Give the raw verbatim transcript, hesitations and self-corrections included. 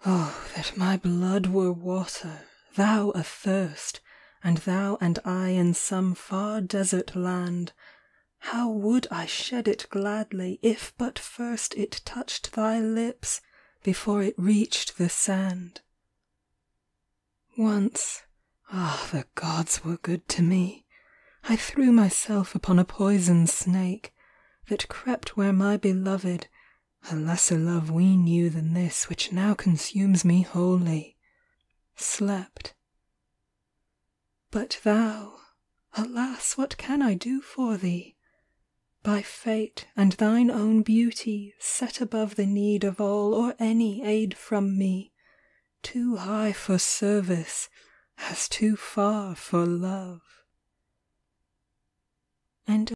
Oh, that my blood were water, thou athirst, and thou and I in some far desert land, how would I shed it gladly if but first it touched thy lips before it reached the sand. Once, ah, the gods were good to me, I threw myself upon a poison snake, that crept where my beloved, a lesser love we knew than this which now consumes me wholly, slept. But thou, alas, what can I do for thee? By fate and thine own beauty set above the need of all or any aid from me, too high for service, as too far for love. And